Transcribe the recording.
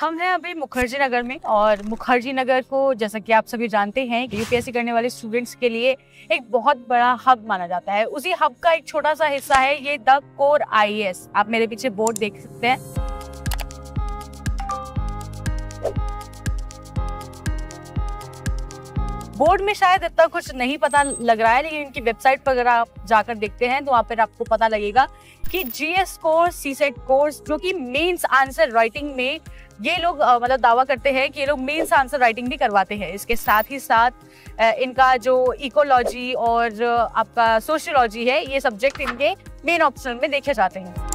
हम हैं अभी मुखर्जी नगर में, और मुखर्जी नगर को जैसा कि आप सभी जानते हैं यूपीएससी करने वाले स्टूडेंट्स के लिए एक बहुत बड़ा हब माना जाता है। उसी हब का एक छोटा सा हिस्सा है ये द कोर आईएएस। आप मेरे पीछे बोर्ड देख सकते हैं। बोर्ड में शायद इतना कुछ नहीं पता लग रहा है, लेकिन इनकी वेबसाइट पर अगर आप जाकर देखते हैं तो वहाँ पर आपको पता लगेगा कि जीएस कोर्स, सीसेट कोर्स, जो कि मेंस आंसर राइटिंग में ये लोग मतलब दावा करते हैं कि ये लोग मेंस आंसर राइटिंग भी करवाते हैं। इसके साथ ही साथ इनका जो इकोलॉजी और आपका सोशियोलॉजी है, ये सब्जेक्ट इनके मेन ऑप्शनल में देखे जाते हैं।